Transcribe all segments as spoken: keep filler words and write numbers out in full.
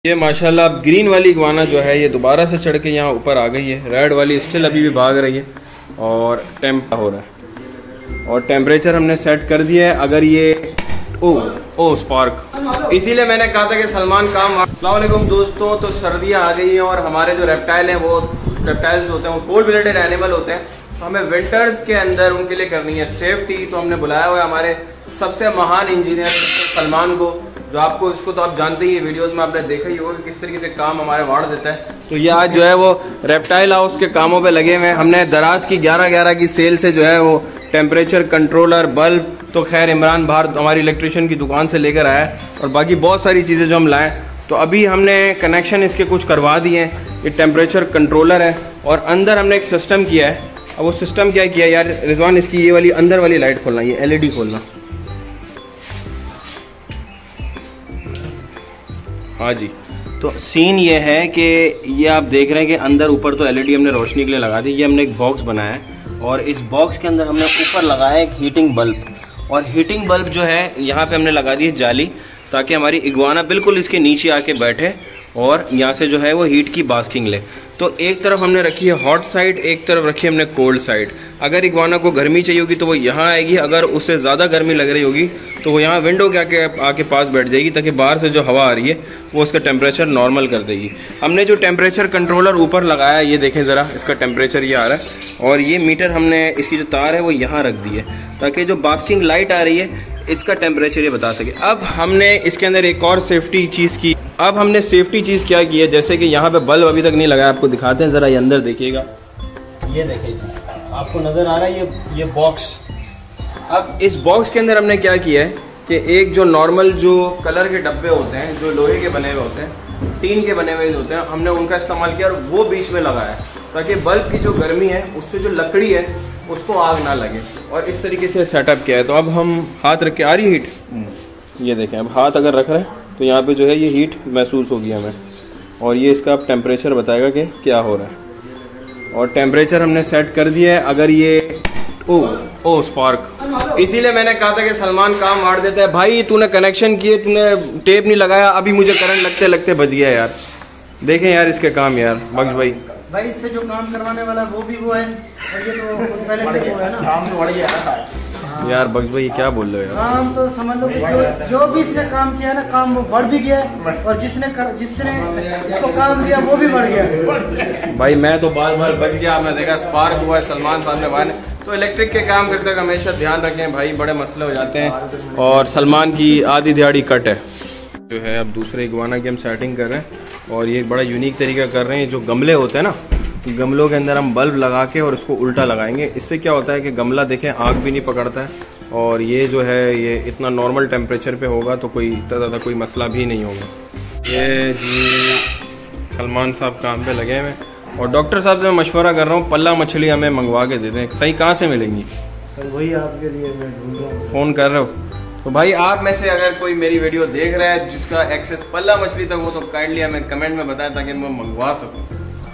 ये माशाल्लाह अब ग्रीन वाली इग्वाना जो है ये दोबारा से चढ़ के यहाँ ऊपर आ गई है। रेड वाली स्टिल अभी भी भाग रही है और टेम्प हो रहा है और टेम्परेचर हमने सेट कर दिया है। अगर ये ओ ओ स्पार्क, इसीलिए मैंने कहा था कि सलमान काम। अस्सलाम वालेकुम दोस्तों, तो सर्दियाँ आ गई हैं और हमारे जो रेप्टाइल हैं वो रेप्टाइल्स होते हैं वो कोल्ड ब्लडेड एनिमल होते हैं, तो हमें विंटर्स के अंदर उनके लिए करनी है सेफ्टी। तो हमने बुलाया हुआ है हमारे सबसे महान इंजीनियर सलमान को, जो आपको इसको तो आप जानते ही, वीडियोस में आपने देखा ही होगा कि किस तरीके से काम हमारे वाड़ देता है। तो ये आज जो है वो रेप्टाइल हाउस के कामों पे लगे हुए हैं। हमने दराज की ग्यारह ग्यारह की सेल से जो है वो टेम्परेचर कंट्रोलर, बल्ब तो खैर इमरान बाहर हमारी इलेक्ट्रिशियन की दुकान से लेकर आया है, और बाकी बहुत सारी चीज़ें जो हम लाएँ। तो अभी हमने कनेक्शन इसके कुछ करवा दिए हैं। ये टेम्परेचर कंट्रोलर है और अंदर हमने एक सिस्टम किया है। अब वो सिस्टम क्या किया यार रिजवान, इसकी ये वाली अंदर वाली लाइट खोलना, ये एल ई डी खोलना। हाँ जी, तो सीन ये है कि ये आप देख रहे हैं कि अंदर ऊपर तो एलईडी हमने रोशनी के लिए लगा दी। ये हमने एक बॉक्स बनाया है और इस बॉक्स के अंदर हमने ऊपर लगाया एक हीटिंग बल्ब, और हीटिंग बल्ब जो है यहाँ पे हमने लगा दी है जाली, ताकि हमारी इग्वाना बिल्कुल इसके नीचे आके बैठे और यहाँ से जो है वो हीट की बास्किंग ले। तो एक तरफ हमने रखी है हॉट साइड, एक तरफ रखी है हमने कोल्ड साइड। अगर इग्वाना को गर्मी चाहिए होगी तो वो यहाँ आएगी, अगर उससे ज़्यादा गर्मी लग रही होगी तो वो यहाँ विंडो के आके आके पास बैठ जाएगी, ताकि बाहर से जो हवा आ रही है वो उसका टेम्परेचर नॉर्मल कर देगी। हमने जो टेम्परेचर कंट्रोलर ऊपर लगाया है, ये देखें ज़रा, इसका टेम्परेचर ये आ रहा है, और ये मीटर हमने इसकी जो तार है वो यहाँ रख दी है, ताकि जो बास्किंग लाइट आ रही है इसका टेम्परेचर ये बता सके। अब हमने इसके अंदर एक और सेफ्टी चीज़ की। अब हमने सेफ्टी चीज़ क्या की है, जैसे कि यहाँ पे बल्ब अभी तक नहीं लगाया, आपको दिखाते हैं ज़रा, ये अंदर देखिएगा, ये देखिए आपको नज़र आ रहा है ये ये बॉक्स। अब इस बॉक्स के अंदर हमने क्या किया है कि एक जो नॉर्मल जो कलर के डब्बे होते हैं, जो लोहे के बने हुए होते हैं, टीन के बने हुए होते हैं, हमने उनका इस्तेमाल किया और वो बीच में लगाया, ताकि बल्ब की जो गर्मी है उससे जो लकड़ी है उसको आग ना लगे, और इस तरीके से सेटअप किया है। तो अब हम हाथ रख के, आ रही है हीट, ये देखें, अब हाथ अगर रख रहे हैं तो यहाँ पे जो है ये हीट महसूस होगी हमें, और ये इसका अब टेम्परेचर बताएगा कि क्या हो रहा है। और टेम्परेचर हमने सेट कर दिया है। अगर ये ओ ओ स्पार्क, इसीलिए मैंने कहा था कि सलमान काम मार देता है। भाई तूने कनेक्शन किए, तूने टेप नहीं लगाया, अभी मुझे करंट लगते लगते बच गया यार। देखें यार इसके काम यार, बख्श भाई भाई इससे जो काम करवाने वाला वो भी वो है, और ये तो पहले से वो है ना, काम तो बढ़ गया ना यार। बख्श भाई क्या बोल रहे हो यार, काम तो समझ लो कि जो, जो भी इसने काम किया ना, काम वो बढ़ भी गया, और जिसने कर, जिसने इसको काम दिया वो भी बढ़ गया। भाई मैं तो बार बार बच गया, आपने देखा स्पार्क हुआ है सलमान साहब ने बाहर। तो इलेक्ट्रिक के काम करते हुए हमेशा ध्यान रखें भाई, बड़े मसले हो जाते हैं, और सलमान की आधी दिहाड़ी कट है जो है। अब दूसरे इग्वाना की हम सेटिंग कर रहे हैं, और ये बड़ा यूनिक तरीका कर रहे हैं। जो गमले होते हैं ना, गमलों के अंदर हम बल्ब लगा के और उसको उल्टा लगाएंगे। इससे क्या होता है कि गमला देखें आग भी नहीं पकड़ता है, और ये जो है ये इतना नॉर्मल टेम्परेचर पे होगा तो कोई इतना ज़्यादा कोई मसला भी नहीं होगा। ये जी सलमान साहब काम पे लगे हुए, और डॉक्टर साहब से मैं मशवरा कर रहा हूँ पल्ला मछली हमें मंगवा के दे दें। सही कहाँ से मिलेंगी सर? वही आपके लिए मैं ढूंढ रहा हूँ। फ़ोन कर रहे हो तो भाई आप में से अगर कोई मेरी वीडियो देख रहा है जिसका एक्सेस पल्ला मछली तक हो, तो काइंडली हमें कमेंट में बताएं ताकि मैं मंगवा सकूं।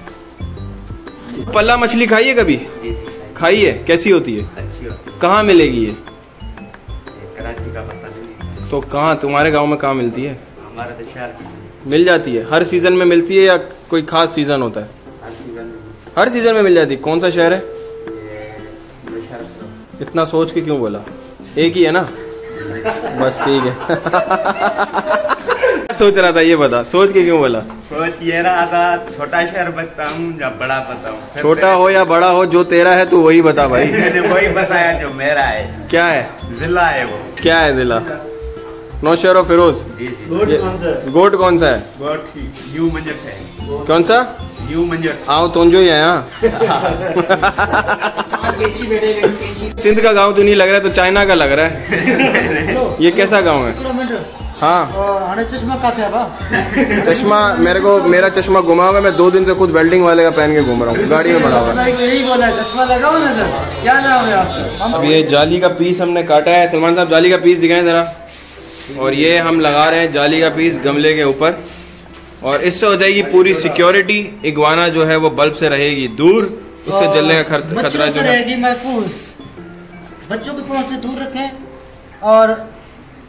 पल्ला मछली खाई है कभी? खाई है, कैसी होती है? अच्छी होती है। कहाँ मिलेगी ये? कराची का पता नहीं। तो कहाँ तुम्हारे गांव में कहाँ मिलती है? हमारे तो शहर मिल जाती है। हर सीजन में मिलती है या कोई खास सीजन होता है? हर सीजन हर सीजन में मिल जाती है। कौन सा शहर है? ये इतना सोच के क्यों बोला? एक ही है ना? बस ठीक है। सोच रहा था, ये बता सोच के क्यों बोला? सोच ये रहा था छोटा शहर बता हूँ या बड़ा बताऊँ? छोटा हो या बड़ा हो, जो तेरा है तू वही बता भाई। मैंने वही बताया जो मेरा है। क्या है? जिला है वो। क्या है जिला? नौशहर फिरोज। गोट कौन सा है? गोट कौन सा है? गोट यू मंजट है। कौन सा? यू मंजट। आओ तुंजो ही है यहाँ। सिंध का गांव तो नहीं लग रहा है, तो चाइना का लग रहा है। ये कैसा गांव है? हाँ चश्मा का क्या? चश्मा मेरे को, मेरा चश्मा घुमा हुआ, मैं दो दिन से खुद वेल्डिंग वाले का पहन के घूम रहा हूँ, गाड़ी में पड़ा हुआ है। यही बोला चश्मा लगाओ ना सर। क्या नाम है आपका? अब ये जाली का पीस हमने काटा है। सलमान साहब जाली का पीस दिखाएं जरा। और ये हम लगा रहे हैं जाली का पीस गमले के ऊपर, और इससे हो जाएगी पूरी सिक्योरिटी। इग्वाना जो है वो बल्ब से रहेगी दूर, उससे जलने का खतरा जो है महफूज। बच्चों को पहुंच से दूर रखें, और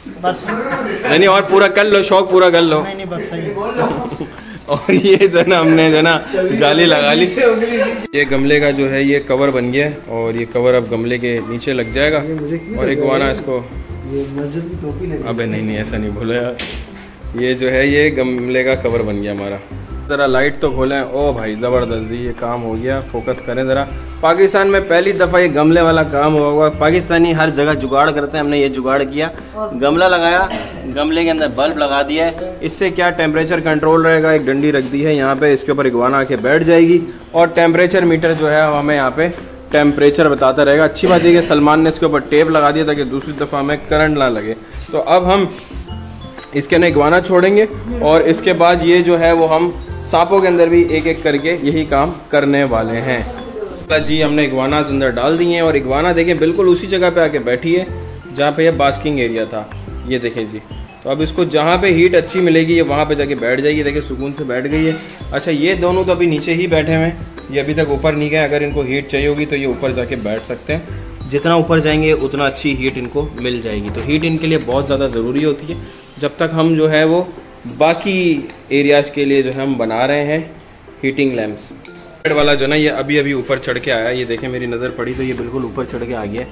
बस नहीं नहीं, और पूरा कर लो, शौक पूरा कर लो। नहीं नहीं बस सही। और ये जो है ना हमने जो है ना जाली लगा ली। ये गमले का जो है ये कवर बन गया है और ये कवर अब गमले के नीचे लग जाएगा। और एक वाना इसको, ये मस्जिद की टोपी लगी। अबे नहीं नहीं ऐसा नहीं बोलो यार। ये जो है ये गमले का कवर बन गया हमारा। ज़रा लाइट तो खोलें। ओ भाई ज़बरदस्त जी, ये काम हो गया। फोकस करें ज़रा। पाकिस्तान में पहली दफ़ा ये गमले वाला काम हुआ हुआ। पाकिस्तानी हर जगह जुगाड़ करते हैं, हमने ये जुगाड़ किया, गमला लगाया, गमले के अंदर बल्ब लगा दिया है। इससे क्या टेम्परेचर कंट्रोल रहेगा। एक डंडी रख दी है यहाँ पे, इसके ऊपर इगवाना आके बैठ जाएगी और टेम्परेचर मीटर जो है हमें यहाँ पे टेम्परेचर बताता रहेगा। अच्छी बात है कि सलमान ने इसके ऊपर टेप लगा दिया ताकि दूसरी दफ़ा हमें करंट ना लगे। तो अब हम इसके अंदर इगवाना छोड़ेंगे और इसके बाद ये जो है वो हम सांपों के अंदर भी एक एक करके यही काम करने वाले हैं। जी हमने इगवानास अंदर डाल दिए हैं और इगवाना देखें बिल्कुल उसी जगह पे आके बैठी है जहाँ पे ये बास्किंग एरिया था। ये देखें जी। तो अब इसको जहाँ पे हीट अच्छी मिलेगी ये वहाँ पे जाके बैठ जाएगी। देखिए सुकून से बैठ गई है। अच्छा ये दोनों तो अभी नीचे ही बैठे हुए हैं, ये अभी तक ऊपर नहीं गए। अगर इनको हीट चाहिए होगी तो ये ऊपर जाके बैठ सकते हैं। जितना ऊपर जाएंगे उतना अच्छी हीट इनको मिल जाएगी। तो हीट इनके लिए बहुत ज़्यादा ज़रूरी होती है। जब तक हम जो है वो बाकी एरियाज़ के लिए जो है हम बना रहे हैं हीटिंग लैम्प्स। बेड वाला जो ना ये अभी अभी ऊपर चढ़ के आया। ये देखें मेरी नज़र पड़ी तो ये बिल्कुल ऊपर चढ़ के आ गया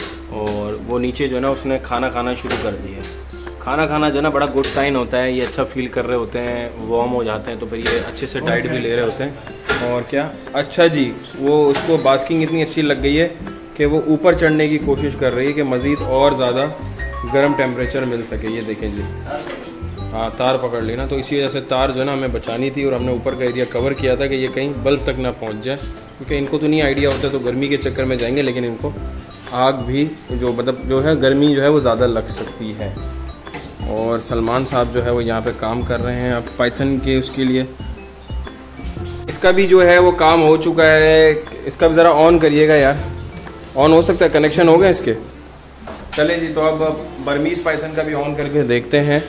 और वो नीचे जो है ना उसने खाना खाना शुरू कर दिया। खाना खाना जो है ना बड़ा गुड साइन होता है। ये अच्छा फील कर रहे होते हैं, वार्म हो जाते हैं, तो फिर ये अच्छे से डाइट भी ले रहे होते हैं। और क्या अच्छा जी, वो उसको बास्किंग इतनी अच्छी लग गई है कि वो ऊपर चढ़ने की कोशिश कर रही है कि मज़ीद और ज़्यादा गर्म टेम्परेचर मिल सके। ये देखें जी, हाँ तार पकड़ ली ना, तो इसी वजह से तार जो है ना हमें बचानी थी और हमने ऊपर का एरिया कवर किया था कि ये कहीं बल्ब तक ना पहुंच जाए, क्योंकि इनको तो नहीं आइडिया होता तो गर्मी के चक्कर में जाएंगे, लेकिन इनको आग भी जो मतलब जो है गर्मी जो है वो ज़्यादा लग सकती है। और सलमान साहब जो है वो यहाँ पे काम कर रहे हैं अब पाइथन के उसके लिए। इसका भी जो है वो काम हो चुका है। इसका भी ज़रा ऑन करिएगा यार, ऑन हो सकता है, कनेक्शन हो गए इसके। चले जी, तो अब बर्मीज़ पाइथन का भी ऑन करके देखते हैं।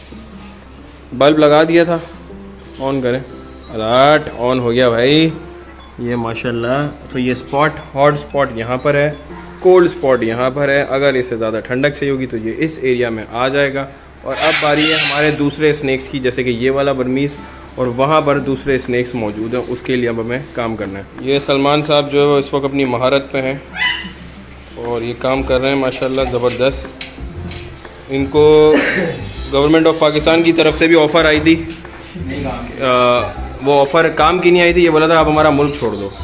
बल्ब लगा दिया था, ऑन करें। अलर्ट ऑन हो गया भाई, ये माशाल्लाह। तो ये स्पॉट, हॉट स्पॉट यहाँ पर है, कोल्ड स्पॉट यहाँ पर है। अगर इससे ज़्यादा ठंडक चाहिए होगी तो ये इस एरिया में आ जाएगा। और अब बारी है हमारे दूसरे स्नैक्स की, जैसे कि ये वाला बर्मीज़ और वहाँ पर दूसरे स्नैक्स मौजूद हैं, उसके लिए अब हमें काम करना है। ये सलमान साहब जो है वो इस वक्त अपनी महारत पे हैं और ये काम कर रहे हैं माशाल्लाह ज़बरदस्त। इनको गवर्नमेंट ऑफ पाकिस्तान की तरफ से भी ऑफ़र आई थी, आ, वो ऑफ़र काम की नहीं आई थी, ये बोला था आप हमारा मुल्क छोड़ दो।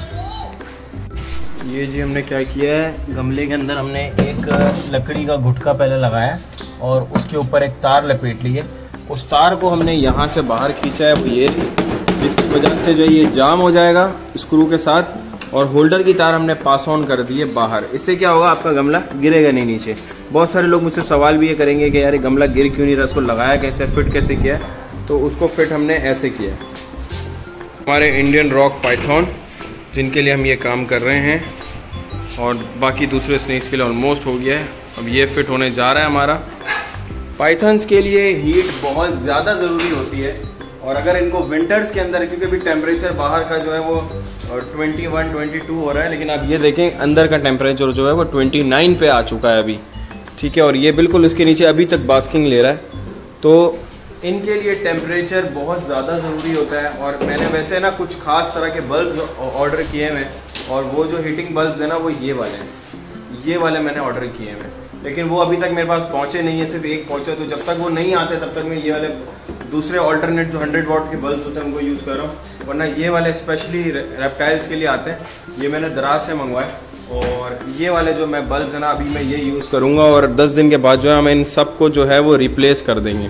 ये जी हमने क्या किया है, गमले के अंदर हमने एक लकड़ी का गुटका पहले लगाया और उसके ऊपर एक तार लपेट ली है। उस तार को हमने यहाँ से बाहर खींचा है, वो ये, जिसकी वजह से जो है ये जाम हो जाएगा स्क्रू के साथ। और होल्डर की तार हमने पास ऑन कर दी है बाहर। इससे क्या होगा, आपका गमला गिरेगा नहीं नीचे। बहुत सारे लोग मुझसे सवाल भी ये करेंगे कि यार गमला गिर क्यों नहीं रहा, उसको लगाया कैसे, फिट कैसे किया है। तो उसको फिट हमने ऐसे किया है। हमारे इंडियन रॉक पाइथन जिनके लिए हम ये काम कर रहे हैं और बाकी दूसरे स्नैक्स के लिए ऑलमोस्ट हो गया है। अब ये फिट होने जा रहा है हमारा। पाइथन्स के लिए हीट बहुत ज़्यादा ज़रूरी होती है और अगर इनको विंटर्स के अंदर, क्योंकि अभी टेम्परेचर बाहर का जो है वो ट्वेंटी वन, ट्वेंटी टू हो रहा है, लेकिन आप ये देखें अंदर का टेम्परेचर जो है वो ट्वेंटी नाइन पे आ चुका है अभी, ठीक है। और ये बिल्कुल उसके नीचे अभी तक बास्किंग ले रहा है। तो इनके लिए टेम्परेचर बहुत ज़्यादा ज़रूरी होता है। और मैंने वैसे ना कुछ ख़ास तरह के बल्ब ऑर्डर किए हैं और वो जो हीटिंग बल्ब है ना वो ये वाले हैं, ये वाले मैंने ऑर्डर किए हैं, लेकिन वो अभी तक मेरे पास पहुँचे नहीं है, सिर्फ एक पहुँचा। तो जब तक वो नहीं आते तब तक मैं ये वाले दूसरे ऑल्टरनेट जो हंड्रेड वाट के बल्ब होते हैं उनको यूज़ कर रहा हूँ, वरना ये वाले स्पेशली रेप्टाइल्स के लिए आते हैं। ये मैंने दराज से मंगवाए और ये वाले जो मैं बल्ब है ना अभी मैं ये यूज़ करूँगा और दस दिन के बाद जो है हम इन सब को जो है वो रिप्लेस कर देंगे।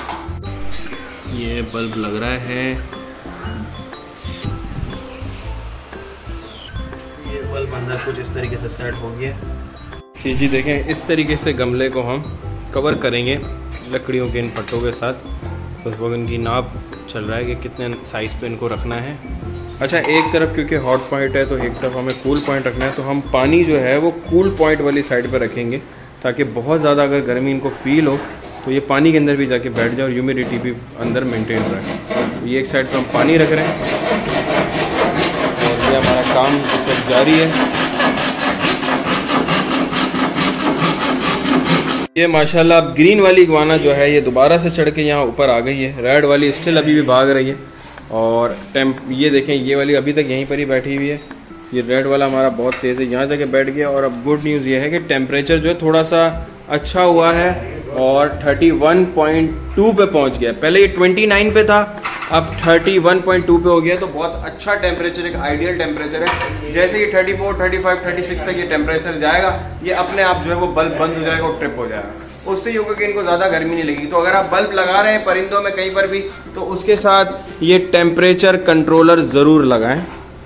ये बल्ब लग रहा है, ये बल्ब अंदर कुछ इस तरीके से सेट हो गया। जी जी देखें, इस तरीके से गमले को हम कवर करेंगे लकड़ियों के इन पट्टों के साथ। तो उस वक्त इनकी नाप चल रहा है कि कितने साइज़ पे इनको रखना है। अच्छा, एक तरफ क्योंकि हॉट पॉइंट है तो एक तरफ हमें कूल पॉइंट रखना है, तो हम पानी जो है वो कूल पॉइंट वाली साइड पर रखेंगे ताकि बहुत ज़्यादा अगर गर्मी इनको फील हो तो ये पानी के अंदर भी जाके बैठ जाए और ह्यूमिडिटी भी अंदर मेंटेन रहे। तो ये एक साइड पर हम पानी रख रहे हैं और ये हमारा काम इस वक्त जारी है। ये माशाल्लाह अब ग्रीन वाली इग्वाना जो है ये दोबारा से चढ़ के यहाँ ऊपर आ गई है। रेड वाली स्टिल अभी भी भाग रही है और टेम्प ये देखें ये वाली अभी तक यहीं पर ही बैठी हुई है। ये रेड वाला हमारा बहुत तेज़ है, यहाँ जाके बैठ गया। और अब गुड न्यूज़ ये है कि टेम्परेचर जो है थोड़ा सा अच्छा हुआ है और इकतीस पॉइंट दो पे पहुँच गया। पहले ये उनतीस पे था, अब इकतीस पॉइंट दो पे हो गया। तो बहुत अच्छा टेम्परेचर, एक आइडियल टेम्परेचर है। जैसे ये चौंतीस, पैंतीस, छत्तीस तक ये टेम्परेचर जाएगा, ये अपने आप जो है वो बल्ब बंद हो जाएगा और ट्रिप हो जाएगा। उससे ये होगा कि इनको ज़्यादा गर्मी नहीं लगेगी। तो अगर आप बल्ब लगा रहे हैं परिंदों में कहीं पर भी, तो उसके साथ ये टेम्परेचर कंट्रोलर ज़रूर लगाएं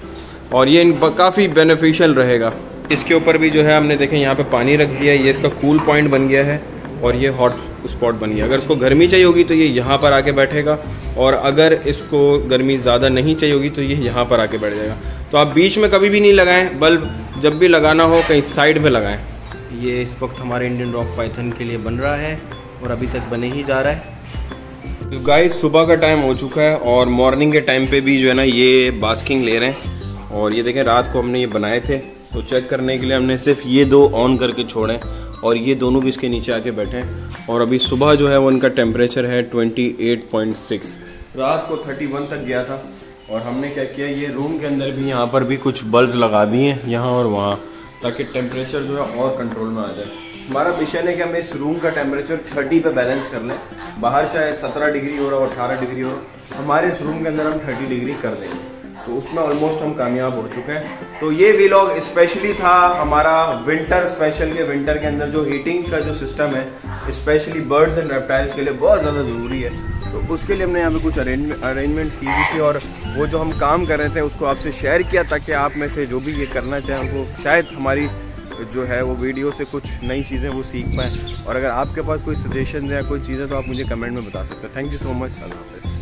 और ये काफ़ी बेनिफिशियल रहेगा। इसके ऊपर भी जो है हमने देखें यहाँ पे पानी रख दिया है, ये इसका कूल पॉइंट बन गया है और ये हॉट स्पॉट बन गया। अगर इसको गर्मी चाहिए होगी तो ये यहाँ पर आके बैठेगा और अगर इसको गर्मी ज़्यादा नहीं चाहिए होगी तो ये यहाँ पर आके बैठ जाएगा। तो आप बीच में कभी भी नहीं लगाएं बल्ब, जब भी लगाना हो कहीं साइड में लगाएं। ये इस वक्त हमारे इंडियन रॉक पाइथन के लिए बन रहा है और अभी तक बने ही जा रहा है। तो गाइस सुबह का टाइम हो चुका है और मॉर्निंग के टाइम पे भी जो है ना ये बास्किंग ले रहे हैं। और ये देखें रात को हमने ये बनाए थे तो चेक करने के लिए हमने सिर्फ ये दो ऑन करके छोड़े और ये दोनों भी इसके नीचे आके बैठे हैं। और अभी सुबह जो है वो उनका टेम्परेचर है अट्ठाईस पॉइंट छह, रात को इकतीस तक गया था। और हमने क्या किया, ये रूम के अंदर भी यहाँ पर भी कुछ बल्ब लगा दिए हैं यहाँ और वहाँ, ताकि टेम्परेचर जो है और कंट्रोल में आ जाए। हमारा मिशन है कि हम इस रूम का टेम्परेचर तीस पे बैलेंस कर लें। बाहर चाहे सत्रह डिग्री हो रहा हो, अठारह डिग्री हो रहा, हमारे इस रूम के अंदर हम तीस डिग्री कर देंगे। तो उसमें ऑलमोस्ट हम कामयाब हो चुके हैं। तो ये व्लॉग स्पेशली था हमारा विंटर स्पेशल के। विंटर के अंदर जो हीटिंग का जो सिस्टम है स्पेशली बर्ड्स एंड रेप्टाइल्स के लिए बहुत ज़्यादा ज़रूरी है। तो उसके लिए हमने यहाँ पे कुछ अरेंज अरेंजमेंट्स की हुई थी और वो जो हम काम कर रहे थे उसको आपसे शेयर किया ताकि आप में से जो भी ये करना चाहें वो शायद हमारी जो है वो वीडियो से कुछ नई चीज़ें वो सीख पाएँ। और अगर आपके पास कोई सजेशन या कोई चीज़ें तो आप मुझे कमेंट में बता सकते हैं। Thank you so much. अल्लाह हाफ़िज़।